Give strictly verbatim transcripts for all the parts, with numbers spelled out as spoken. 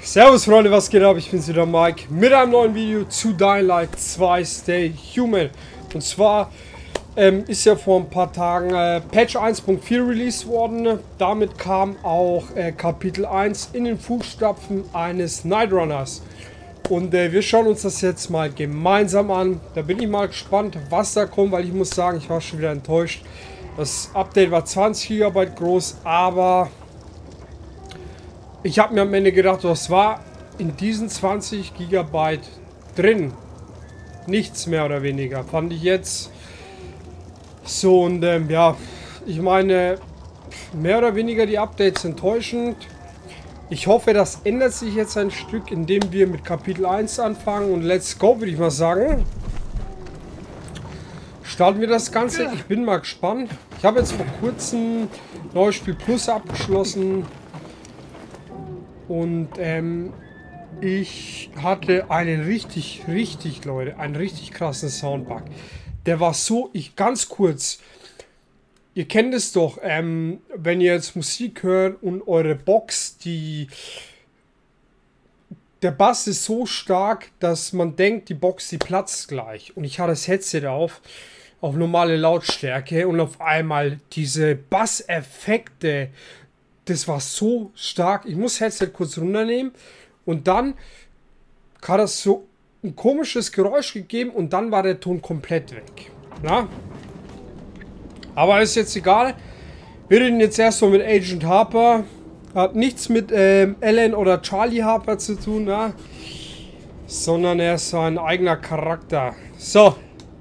Servus Freunde, was geht ab? Ich bin's wieder, Mike, mit einem neuen Video zu Dying Light zwei Stay Human. Und zwar ähm, ist ja vor ein paar Tagen äh, Patch eins Punkt vier released worden. Damit kam auch äh, Kapitel eins in den Fußstapfen eines Nightrunners. Und äh, wir schauen uns das jetzt mal gemeinsam an. Da bin ich mal gespannt, was da kommt, weil ich muss sagen, ich war schon wieder enttäuscht. Das Update war zwanzig Gigabyte groß, aber ich habe mir am Ende gedacht, was war in diesen zwanzig Gigabyte drin? Nichts mehr oder weniger. Fand ich jetzt so. Und ähm, ja, ich meine, mehr oder weniger die Updates enttäuschend. Ich hoffe, das ändert sich jetzt ein Stück, indem wir mit Kapitel eins anfangen. Und let's go, würde ich mal sagen. Starten wir das Ganze. Ich bin mal gespannt. Ich habe jetzt vor kurzem Neues Spiel Plus abgeschlossen. Und ähm, ich hatte einen richtig, richtig, Leute, einen richtig krassen Soundbug. Der war so, ich ganz kurz, ihr kennt es doch, ähm, wenn ihr jetzt Musik hört und eure Box, die, der Bass ist so stark, dass man denkt, die Box, die platzt gleich. Und ich hatte das Headset auf, auf normale Lautstärke und auf einmal diese Basseffekte. Das war so stark. Ich muss Headset kurz runternehmen. Und dann hat das so ein komisches Geräusch gegeben. Und dann war der Ton komplett weg. Na? Aber ist jetzt egal. Wir reden jetzt erstmal mit Agent Harper. Hat nichts mit ähm, Alan oder Charlie Harper zu tun. Na? Sondern er ist sein eigener Charakter. So.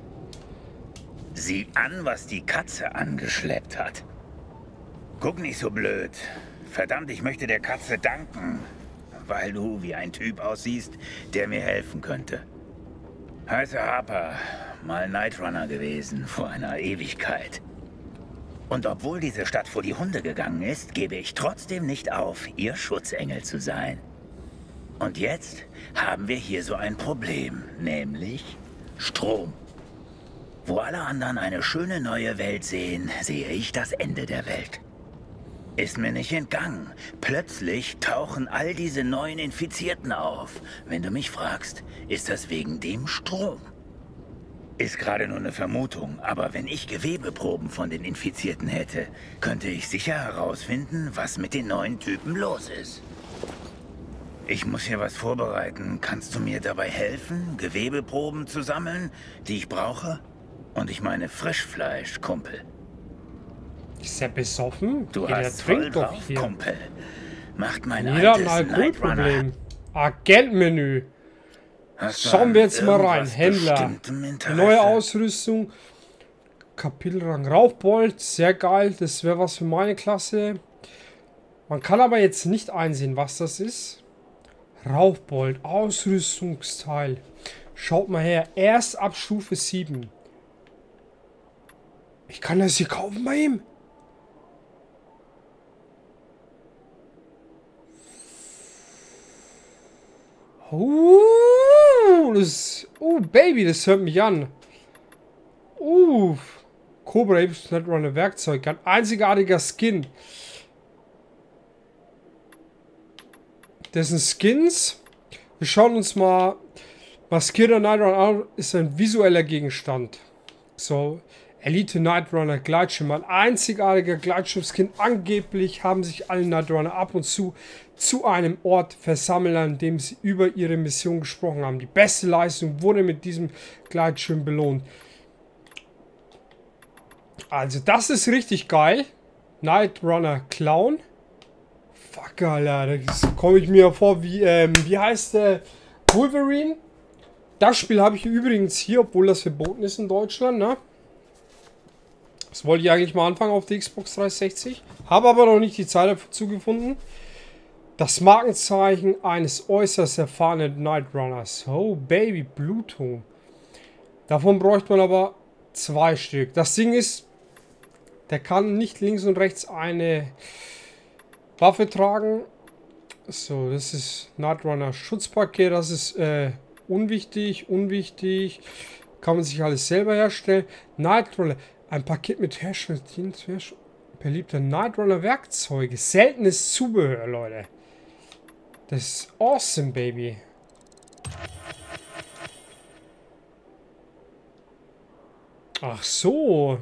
Sieh an, was die Katze angeschleppt hat. Guck nicht so blöd. Verdammt, ich möchte der Katze danken, weil du wie ein Typ aussiehst, der mir helfen könnte. Heiße Harper, mal Nightrunner gewesen vor einer Ewigkeit. Und obwohl diese Stadt vor die Hunde gegangen ist, gebe ich trotzdem nicht auf, ihr Schutzengel zu sein. Und jetzt haben wir hier so ein Problem, nämlich Strom. Wo alle anderen eine schöne neue Welt sehen, sehe ich das Ende der Welt. Ist mir nicht entgangen. Plötzlich tauchen all diese neuen Infizierten auf. Wenn du mich fragst, ist das wegen dem Strom. Ist gerade nur eine Vermutung, aber wenn ich Gewebeproben von den Infizierten hätte, könnte ich sicher herausfinden, was mit den neuen Typen los ist. Ich muss hier was vorbereiten. Kannst du mir dabei helfen, Gewebeproben zu sammeln, die ich brauche? Und ich meine Frischfleisch, Kumpel. Ist er besoffen? Du ja, hast der voll trinkt doch drauf, hier. Kumpel. Macht mein Jeder ein altes Alkoholproblem. Agentmenü. Schauen wir jetzt mal rein. Händler. Neue Ausrüstung. Kapitelrang Rauchbold. Sehr geil. Das wäre was für meine Klasse. Man kann aber jetzt nicht einsehen, was das ist. Rauchbold. Ausrüstungsteil. Schaut mal her. Erst ab Stufe sieben. Ich kann das hier kaufen bei ihm. Uh, das, uh, Baby, das hört mich an. Uh, Cobra Netrunner Werkzeug. Ein einzigartiger Skin. Das sind Skins. Wir schauen uns mal. Maskierter Nightrunner an, ist ein visueller Gegenstand. So. Elite Nightrunner Gleitschirm, ein einzigartiger Gleitschirmskin. Angeblich haben sich alle Nightrunner ab und zu zu einem Ort versammelt, an dem sie über ihre Mission gesprochen haben. Die beste Leistung wurde mit diesem Gleitschirm belohnt. Also das ist richtig geil. Nightrunner Clown. Fuck, Alter, das komme ich mir vor wie, ähm, wie heißt der? Wolverine. Das Spiel habe ich übrigens hier, obwohl das verboten ist in Deutschland, ne? Das wollte ich eigentlich mal anfangen auf die Xbox dreihundertsechzig. Habe aber noch nicht die Zeit dazu gefunden. Das Markenzeichen eines äußerst erfahrenen Nightrunners. Oh, Baby, Blutung. Davon bräuchte man aber zwei Stück. Das Ding ist, der kann nicht links und rechts eine Waffe tragen. So, das ist Nightrunner Schutzpaket. Das ist äh, unwichtig, unwichtig. Kann man sich alles selber herstellen. Nightrunner. Ein Paket mit Herstellungsdienst, beliebter Nightrunner Werkzeuge. Seltenes Zubehör, Leute. Das ist awesome, Baby. Ach so.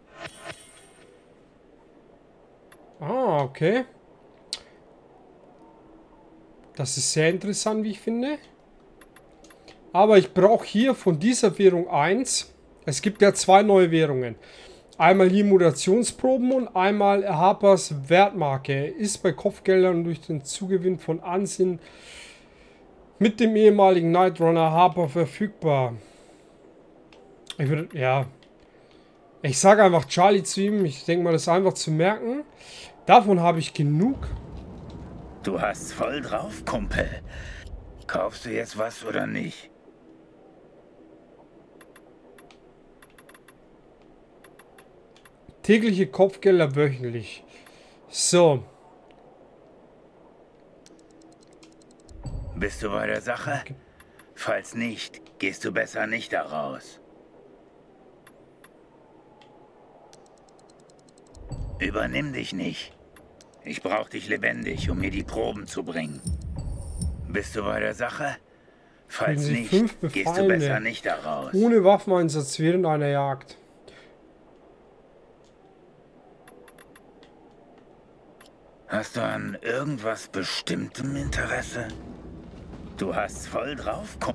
Ah, okay. Das ist sehr interessant, wie ich finde. Aber ich brauche hier von dieser Währung eins. Es gibt ja zwei neue Währungen. Einmal hier Mutationsproben und einmal Harpers Wertmarke. Ist bei Kopfgeldern durch den Zugewinn von Ansehen mit dem ehemaligen Night Runner Harper verfügbar. Ich würde, ja. Ich sage einfach Charlie zu ihm. Ich denke mal, das ist einfach zu merken. Davon habe ich genug. Du hast voll drauf, Kumpel. Kaufst du jetzt was oder nicht? Tägliche Kopfgelder wöchentlich. So. Bist du bei der Sache? Falls nicht, gehst du besser nicht da raus. Übernimm dich nicht. Ich brauche dich lebendig, um mir die Proben zu bringen. Bist du bei der Sache? Falls nicht, gehst du besser nicht da raus. Ohne Waffeneinsatz während einer Jagd. Hast du an irgendwas Bestimmtem Interesse? Du hast voll drauf. Komm.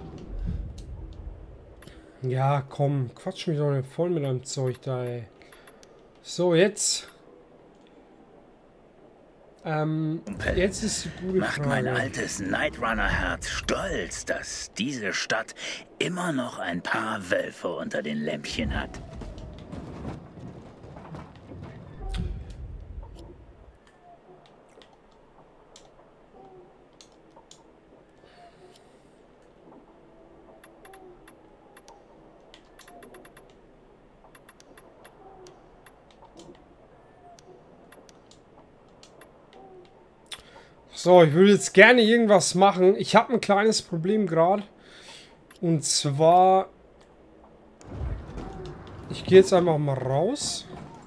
Ja, komm, quatsch mich doch nicht voll mit einem Zeug da, ey. So, jetzt. Ähm, jetzt ist die gute Macht Frage. mein altes Nightrunner-Herz stolz, dass diese Stadt immer noch ein paar Wölfe unter den Lämpchen hat. So, ich würde jetzt gerne irgendwas machen. Ich habe ein kleines Problem gerade. Und zwar... Ich gehe jetzt einfach mal raus.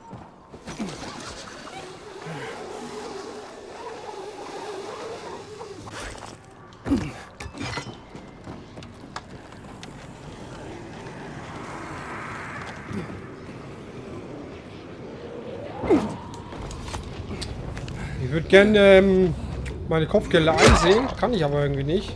Ich würde gerne... Ähm, meine Kopfgelder einsehen. Kann ich aber irgendwie nicht.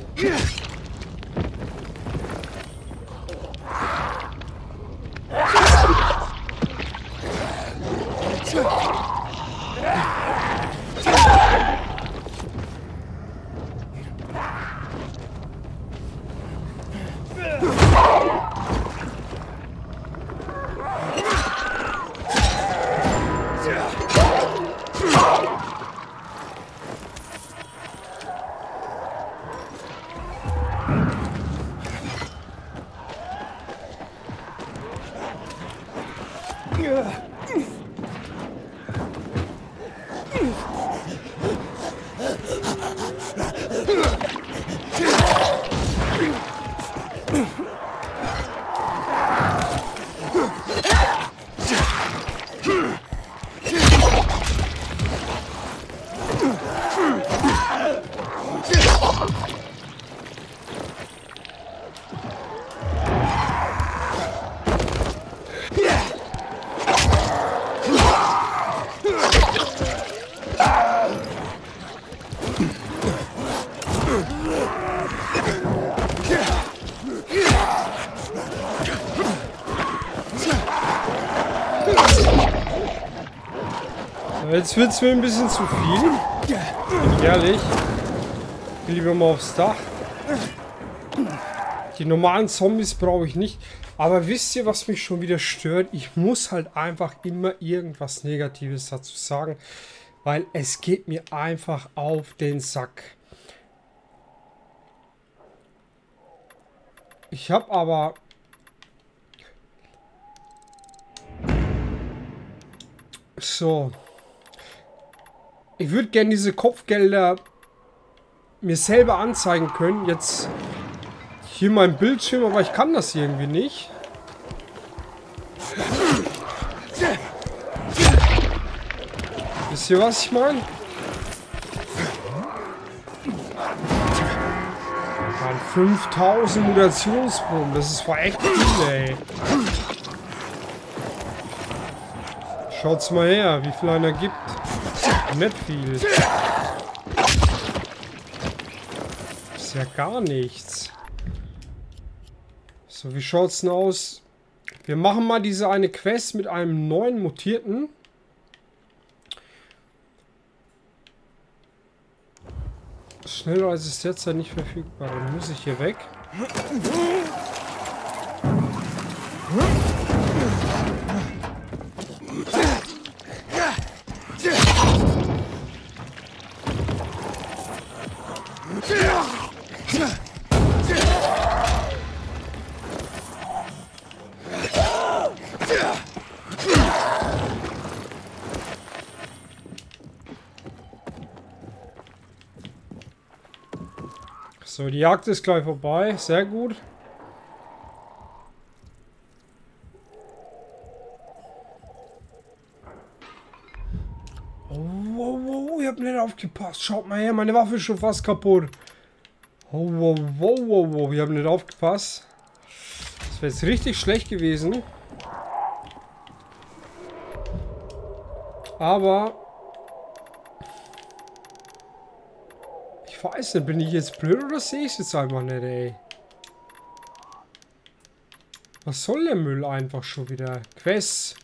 Jetzt wird es mir ein bisschen zu viel. Bin ich ehrlich. Ich will lieber mal aufs Dach. Die normalen Zombies brauche ich nicht. Aber wisst ihr, was mich schon wieder stört? Ich muss halt einfach immer irgendwas Negatives dazu sagen. Weil es geht mir einfach auf den Sack. Ich habe aber... So... Ich würde gerne diese Kopfgelder mir selber anzeigen können. Jetzt hier mein Bildschirm, aber ich kann das irgendwie nicht. Wisst ihr, was ich meine? Mann, fünftausend Mutationsproben, das ist war echt viel, ey. Schaut's mal her, wie viel einer gibt. Nicht viel. Ist ja gar nichts. So, wie schaut's denn aus? Wir machen mal diese eine Quest mit einem neuen Mutierten. Schneller als es derzeit nicht verfügbar. Dann muss ich hier weg. So, die Jagd ist gleich vorbei. Sehr gut. Oh, wow, wow, ich hab nicht aufgepasst. Schaut mal her, meine Waffe ist schon fast kaputt. Oh, wow, wow, wow, wow, ich hab nicht aufgepasst. Das wäre jetzt richtig schlecht gewesen. Aber... Ich weiß nicht, bin ich jetzt blöd oder sehe ich es jetzt einfach nicht, ey? Was soll der Müll einfach schon wieder? Quest.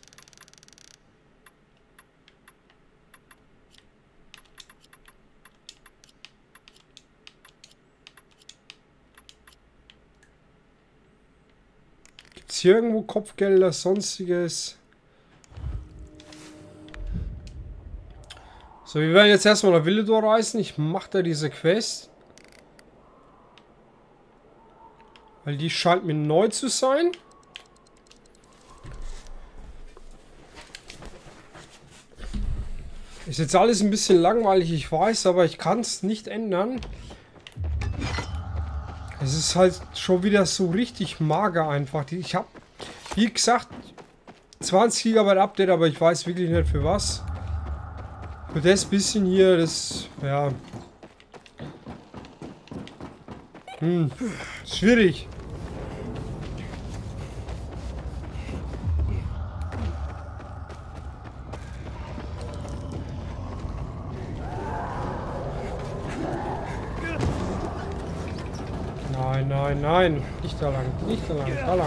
Gibt es hier irgendwo Kopfgelder, sonstiges? So, wir werden jetzt erstmal nach Villedor reisen. Ich mache da diese Quest. Weil die scheint mir neu zu sein. Ist jetzt alles ein bisschen langweilig, ich weiß, aber ich kann es nicht ändern. Es ist halt schon wieder so richtig mager einfach. Ich habe, wie gesagt, zwanzig Gigabyte Update, aber ich weiß wirklich nicht für was. Für das bisschen hier, das, ja. Hm, schwierig. Nein, nein, nein. Nicht da lang, nicht da lang, da lang.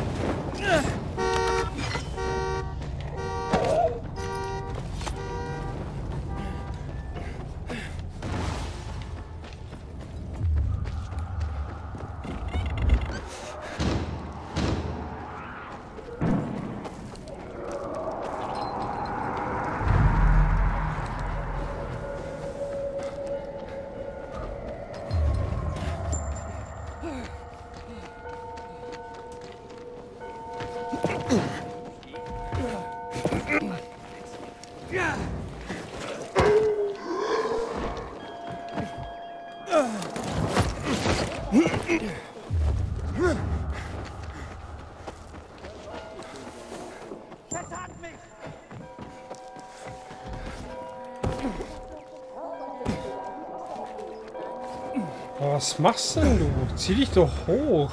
Was machst denn du? Zieh dich doch hoch.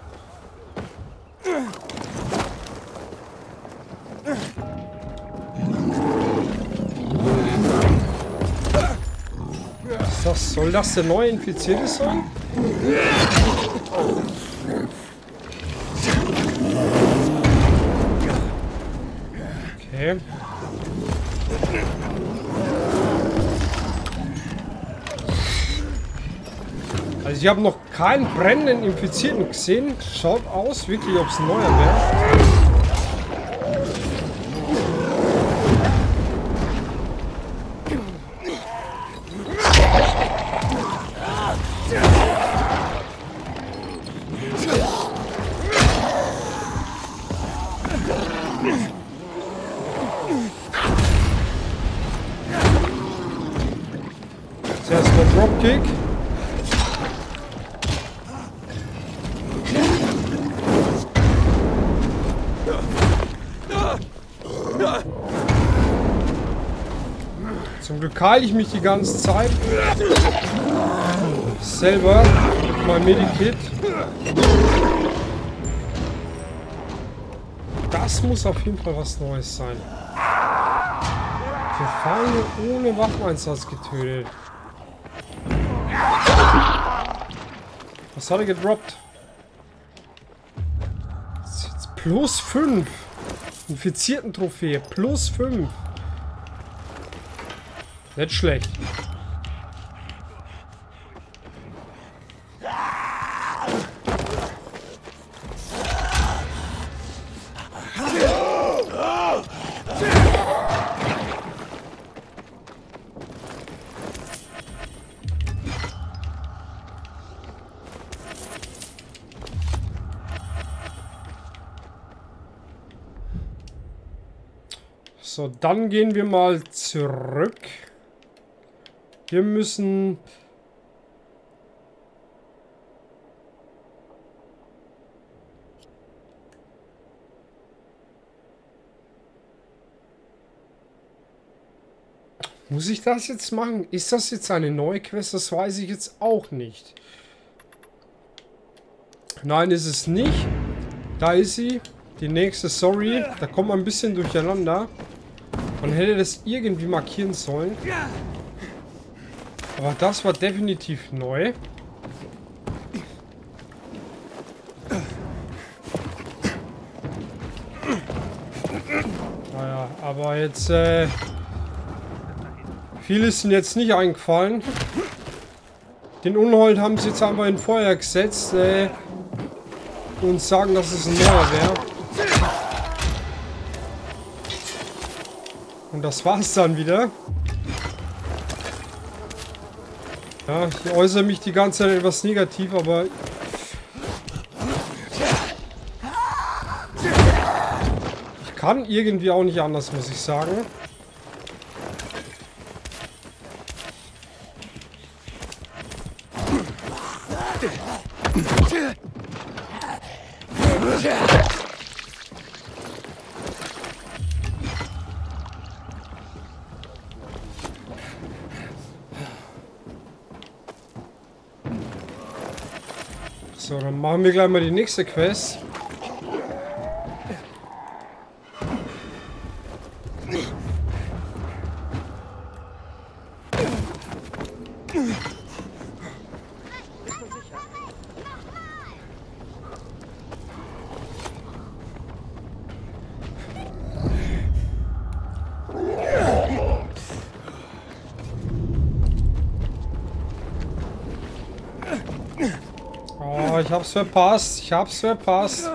Was ist das? Soll das der neue Infizierte sein? Okay. Also ich habe noch keinen brennenden Infizierten gesehen. Schaut aus, wirklich, ob es ein neuer wäre. Zuerst mal Dropkick. Zum Glück heile ich mich die ganze Zeit selber. mein Medikit. Das muss auf jeden Fall was Neues sein. Wir Feinde ohne Waffeneinsatz getötet. Was hat er gedroppt? Das ist jetzt plus fünf. Infizierten Trophäe. Plus fünf. Nicht schlecht. So, dann gehen wir mal zurück. Wir müssen... Muss ich das jetzt machen? Ist das jetzt eine neue Quest? Das weiß ich jetzt auch nicht. Nein, ist es nicht. Da ist sie. Die nächste, sorry. Da kommt man ein bisschen durcheinander. Man hätte das irgendwie markieren sollen. Aber das war definitiv neu. Naja, aber jetzt... Äh, viele sind jetzt nicht eingefallen. Den Unhold haben sie jetzt einfach in Feuer gesetzt. Äh, und sagen, dass es ein neuer wäre. Und das war's dann wieder. Ja, ich äußere mich die ganze Zeit etwas negativ, aber... Ich kann irgendwie auch nicht anders, muss ich sagen. So, dann machen wir gleich mal die nächste Quest. Oh, ich hab's verpasst. Ich hab's verpasst.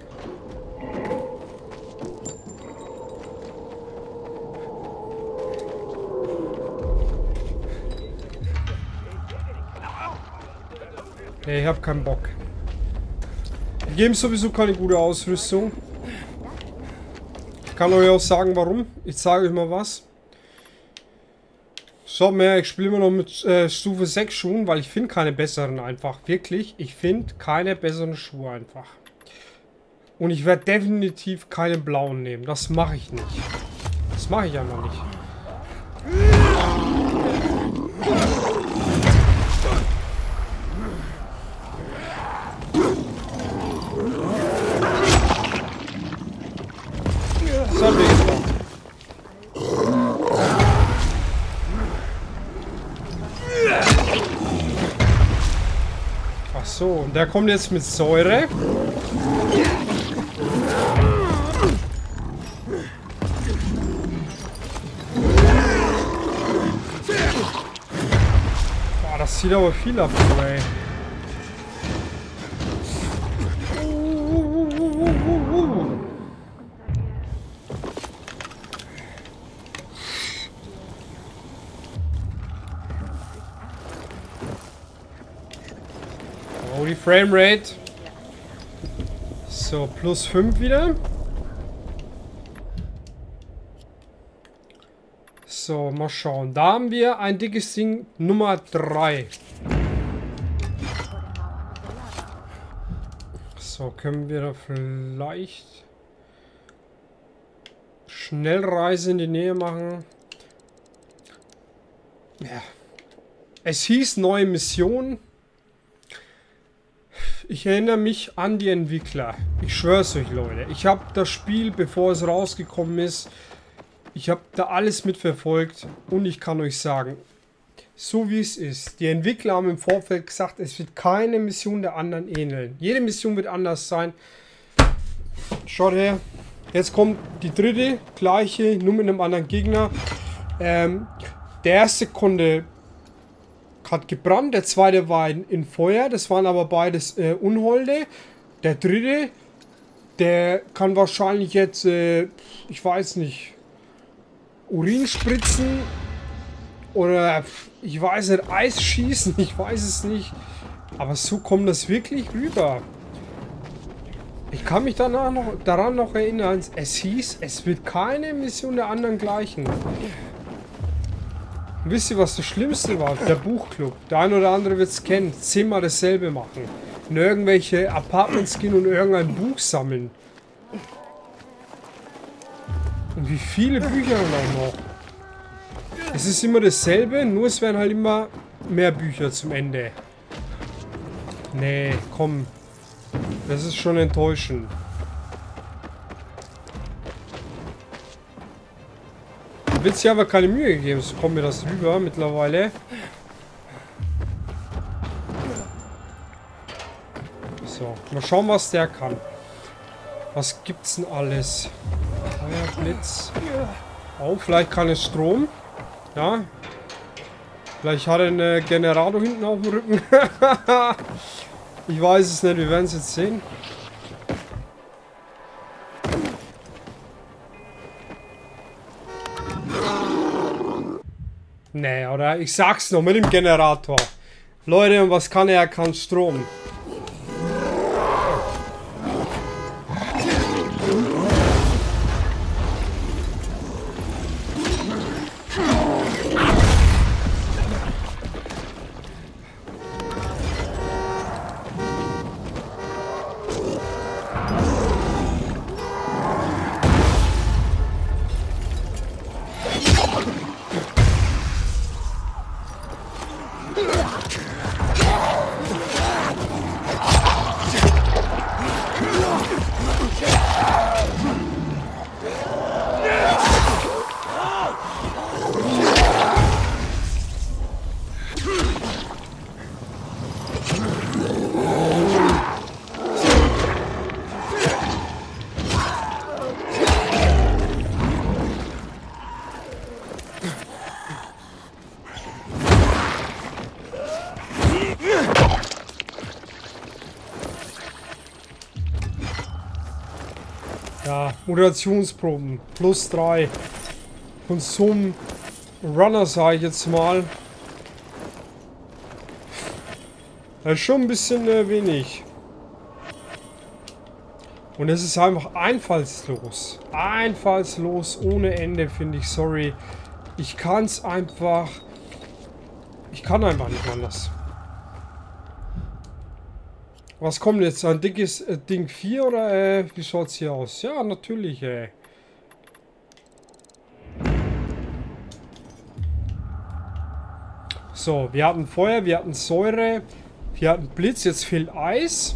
Nee, ich hab keinen Bock. Die geben sowieso keine gute Ausrüstung. Ich kann euch auch sagen, warum. Ich sage euch mal was. So, mehr, ich spiele immer noch mit äh, Stufe sechs Schuhen, weil ich finde keine besseren einfach. Wirklich, ich finde keine besseren Schuhe einfach. Und ich werde definitiv keine blauen nehmen. Das mache ich nicht. Das mache ich einfach nicht. So, ach so, und der kommt jetzt mit Säure. Boah, das zieht aber viel ab, ey. Oh, die Framerate. So, plus fünf wieder. So, mal schauen. Da haben wir ein dickes Ding Nummer drei. So, können wir da vielleicht Schnellreise in die Nähe machen. Ja. Es hieß neue Mission. ich erinnere mich an die Entwickler. Ich schwör's euch, Leute. Ich habe das Spiel, bevor es rausgekommen ist, ich habe da alles mitverfolgt und ich kann euch sagen, so wie es ist. Die Entwickler haben im Vorfeld gesagt, es wird keine Mission der anderen ähneln. Jede Mission wird anders sein. Schaut her. Jetzt kommt die dritte, gleiche, nur mit einem anderen Gegner. Ähm, der erste konnte, hat gebrannt, der zweite war in, in Feuer. Das waren aber beides äh, Unholde. Der dritte, der kann wahrscheinlich jetzt, äh, ich weiß nicht, Urin spritzen oder ich weiß nicht, Eis schießen, ich weiß es nicht. Aber so kommt das wirklich rüber. Ich kann mich danach noch, daran noch erinnern, es hieß, es wird keine Mission der anderen gleichen. Und wisst ihr, was das Schlimmste war? Der Buchclub. Der ein oder andere wird es kennen. Zehnmal dasselbe machen. In irgendwelche Apartments gehen und irgendein Buch sammeln. Und wie viele Bücher dann auch noch. Es ist immer dasselbe, nur es werden halt immer mehr Bücher zum Ende. Nee, komm. Das ist schon enttäuschend. Da wird sich aber keine Mühe gegeben, so kommt mir das rüber mittlerweile. So, mal schauen, was der kann. Was gibt's denn alles? Feuerblitz. Oh, vielleicht kann es Strom. Ja. Vielleicht hat er einen Generator hinten auf dem Rücken. Ich weiß es nicht, wir werden es jetzt sehen. Nee, oder? Ich sag's noch mit dem Generator. Leute, und was kann er? Er kann Strom. Ja, Moderationsproben. Plus drei. Von so einem Runner, sage ich jetzt mal. Das ist schon ein bisschen äh, wenig. Und es ist einfach einfallslos. Einfallslos ohne Ende, finde ich. Sorry. Ich kann es einfach... Ich kann einfach nicht anders. Was kommt jetzt? Ein dickes äh, Ding vier oder äh, wie schaut es hier aus? Ja, natürlich, ey. So, wir hatten Feuer, wir hatten Säure, wir hatten Blitz, jetzt fehlt Eis.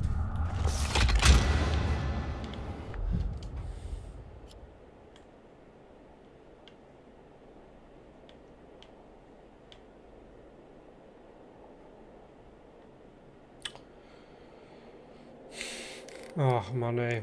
Ach Mann, ey.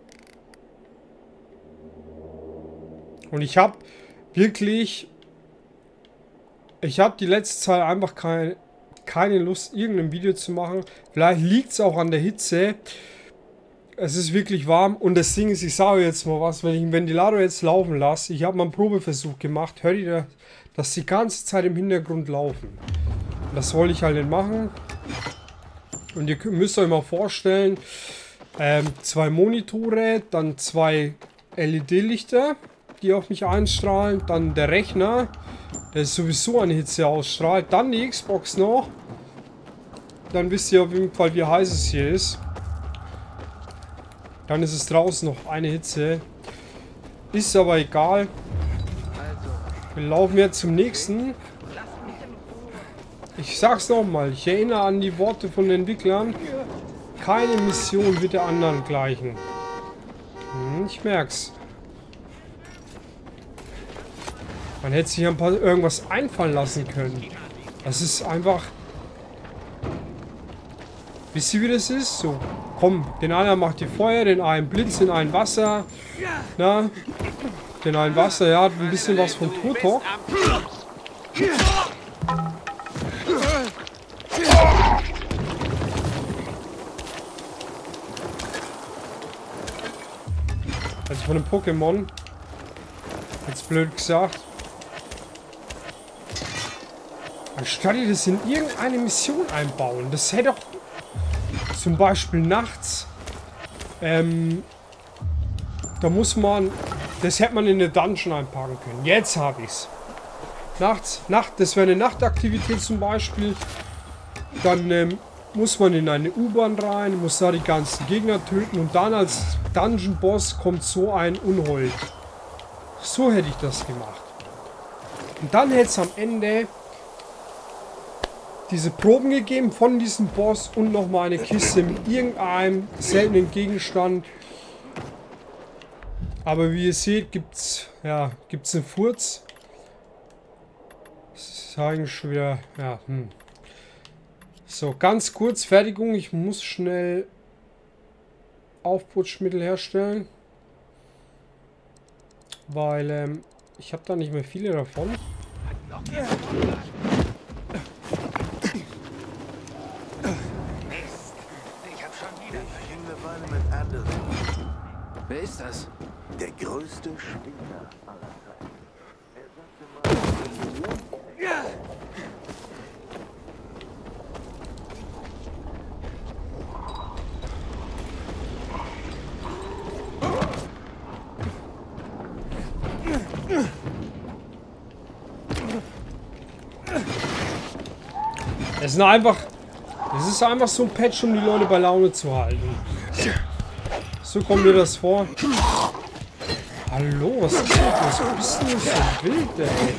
Und ich habe wirklich... Ich habe die letzte Zeit einfach kein, keine Lust, irgendein Video zu machen. Vielleicht liegt es auch an der Hitze. Es ist wirklich warm. Und das Ding ist, ich sage jetzt mal was, wenn ich einen Ventilator jetzt laufen lasse. Ich habe mal einen Probeversuch gemacht. Hört ihr das die ganze Zeit im Hintergrund laufen? Das wollte ich halt nicht machen. Und ihr müsst euch mal vorstellen... Ähm, zwei Monitore, dann zwei L E D-Lichter, die auf mich einstrahlen, dann der Rechner, der sowieso eine Hitze ausstrahlt, dann die Xbox noch, dann wisst ihr auf jeden Fall, wie heiß es hier ist. Dann ist es draußen noch eine Hitze, ist aber egal. Wir laufen jetzt zum nächsten. Ich sag's nochmal, ich erinnere an die Worte von den Entwicklern. Keine Mission wird der anderen gleichen. Hm, ich merk's. Man hätte sich ein paar irgendwas einfallen lassen können. Das ist einfach... Wisst ihr, wie das ist? So, komm, den einen macht die Feuer, den einen Blitz, den einen Wasser. Na, den einen Wasser, ja, hat ein bisschen was von Toto. Also von dem Pokémon. Jetzt blöd gesagt. Anstatt die das in irgendeine Mission einbauen. Das hätte doch zum Beispiel nachts. Ähm, da muss man. Das hätte man in eine Dungeon einpacken können. Jetzt habe ich's. Nachts, Nacht, das wäre eine Nachtaktivität zum Beispiel. Dann ähm, muss man in eine U-Bahn rein, muss da die ganzen Gegner töten und dann als Dungeon-Boss kommt so ein Unhold. So hätte ich das gemacht. Und dann hätte es am Ende diese Proben gegeben von diesem Boss und nochmal eine Kiste mit irgendeinem seltenen Gegenstand. Aber wie ihr seht, gibt's ja gibt's einen Furz. Das ist eigentlich schon wieder ja. Hm. So, ganz kurz Fertigung. Ich muss schnell Aufputschmittel herstellen, weil ähm, ich habe da nicht mehr viele davon. Wer ist das? Der größte Spinner aller Zeiten. Er sagte mal, Es ist einfach, es ist einfach so ein Patch, um die Leute bei Laune zu halten. So kommt mir das vor. Hallo, was ist das? Was bist du denn so wild, ey?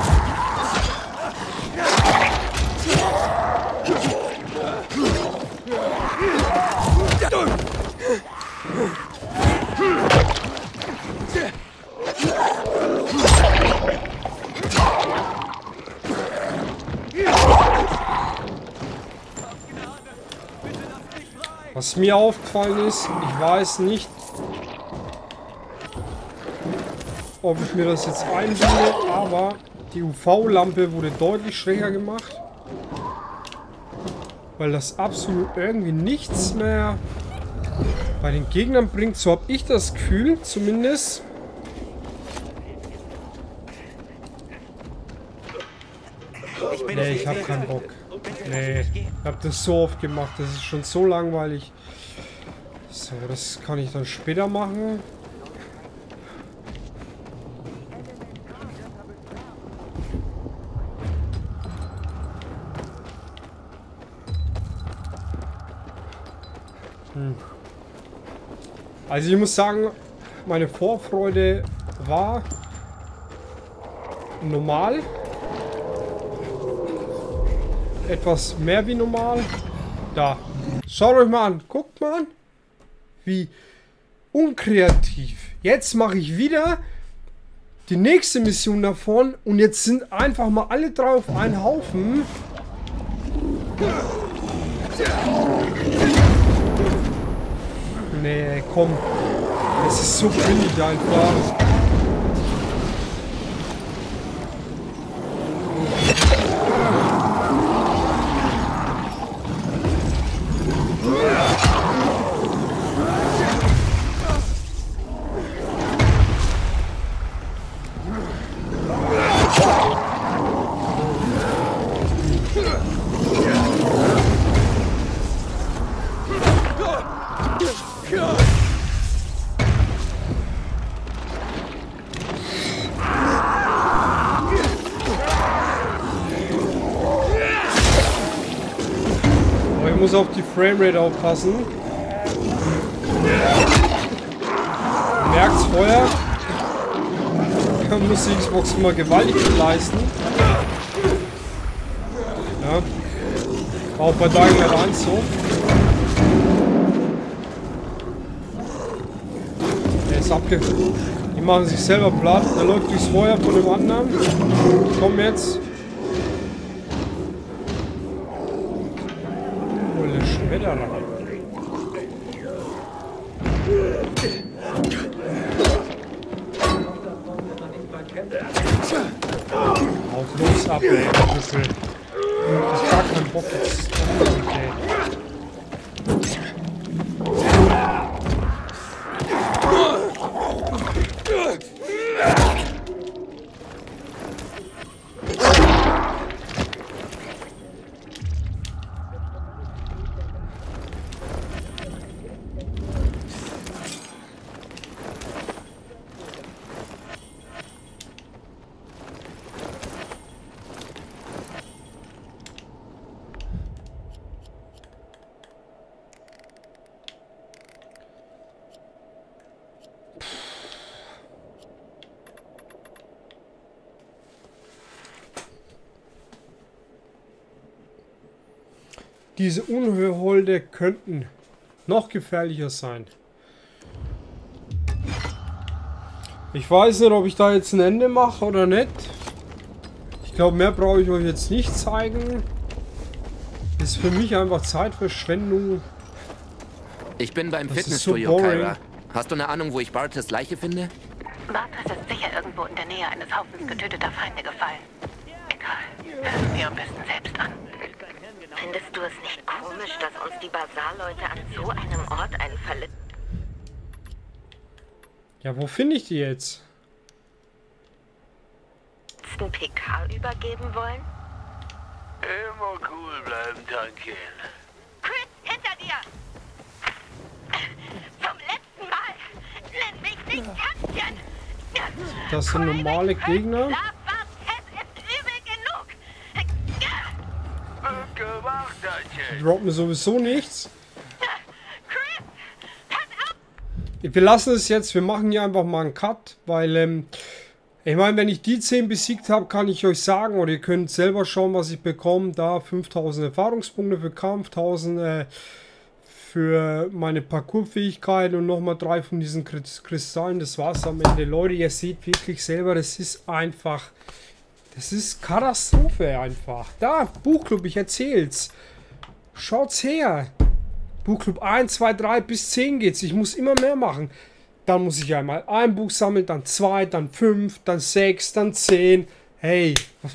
Was mir aufgefallen ist, ich weiß nicht, ob ich mir das jetzt einbilde, aber die U V-Lampe wurde deutlich schwächer gemacht, weil das absolut irgendwie nichts mehr bei den Gegnern bringt. So habe ich das Gefühl, zumindest. Nee, ich habe keinen Bock. Nee, ich habe das so oft gemacht, das ist schon so langweilig. So, das kann ich dann später machen. Hm. Also ich muss sagen, meine Vorfreude war normal. Etwas mehr wie normal. Da. Schaut euch mal an. Guckt mal an. Wie unkreativ. Jetzt mache ich wieder die nächste Mission davon. Und jetzt sind einfach mal alle drauf einen Haufen. Nee, komm. Es ist so billig einfach. Ich muss auf die Framerate aufpassen. Merkt's vorher. Man muss die Xbox immer gewaltig leisten. Ja. Auch bei Dying Light eins so. ist abge... Die machen sich selber platt. Der läuft durchs Feuer von dem anderen. Ich komm jetzt. Holle Schmetterer. Auf los ab, ey. Büffel. Ich hab gar keinen Bock jetzt. Okay. Diese Unholde könnten noch gefährlicher sein. Ich weiß nicht, ob ich da jetzt ein Ende mache oder nicht. Ich glaube, mehr brauche ich euch jetzt nicht zeigen. Ist für mich einfach Zeitverschwendung. Ich bin beim Das ist Fitnessstudio, so boring. Kyra. Hast du eine Ahnung, wo ich Bartes Leiche finde? Bartes ist sicher irgendwo in der Nähe eines Haufens getöteter Feinde gefallen. Egal, hören wir am besten selbst an. Findest du es nicht komisch, dass uns die Basarleute an so einem Ort einen verletzten Ja, wo finde ich die jetzt? P K übergeben wollen? Immer cool bleiben, Tankin. Chris, hinter dir! Zum letzten Mal! Nenn mich nicht Kampfchen! Das sind normale Gegner. Gemacht, Tankin. Die droppen sowieso nichts. Wir lassen es jetzt. Wir machen hier einfach mal einen Cut, weil ähm, ich meine, wenn ich die zehn besiegt habe, kann ich euch sagen, oder ihr könnt selber schauen, was ich bekomme. Da fünftausend Erfahrungspunkte für Kampf, tausend äh, für meine Parkourfähigkeit und nochmal drei von diesen Kristallen. Das war's am Ende. Leute, ihr seht wirklich selber, das ist einfach, das ist Katastrophe einfach. Da, Buchclub, ich erzähl's. Schaut's her. Buchclub eins, zwei, drei bis zehn geht's. Ich muss immer mehr machen. Dann muss ich einmal ein Buch sammeln, dann zwei, dann fünf, dann sechs, dann zehn. Hey.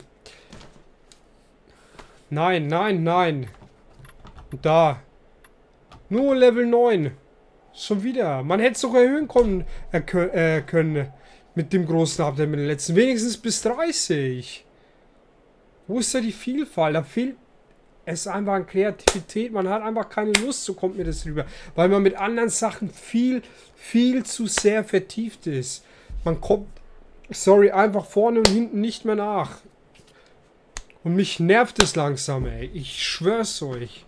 Nein, nein, nein. Und da. Nur Level neun. Schon wieder. Man hätte es doch erhöhen können, äh, können. Mit dem großen Update, mit dem letzten. Wenigstens bis dreißig. Wo ist da die Vielfalt? Da fehlt es einfach an Kreativität. Man hat einfach keine Lust, so kommt mir das rüber. Weil man mit anderen Sachen viel, viel zu sehr vertieft ist. Man kommt, sorry, einfach vorne und hinten nicht mehr nach. Und mich nervt es langsam, ey. Ich schwör's euch.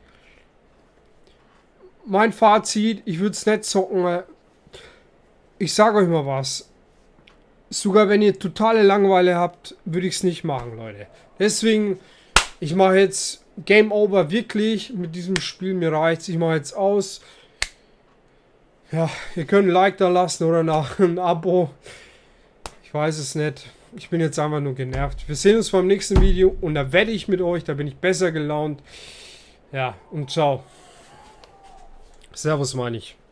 Mein Fazit, ich würde es nicht zocken. Ich sage euch mal was. Sogar wenn ihr totale Langeweile habt, würde ich es nicht machen, Leute. Deswegen, ich mache jetzt Game Over wirklich mit diesem Spiel. Mir reicht's. Ich mache jetzt aus. Ja, ihr könnt ein Like da lassen oder nach ein Abo. Ich weiß es nicht. Ich bin jetzt einfach nur genervt. Wir sehen uns beim nächsten Video und da wette ich mit euch. Da bin ich besser gelaunt. Ja, und ciao. Servus, meine ich.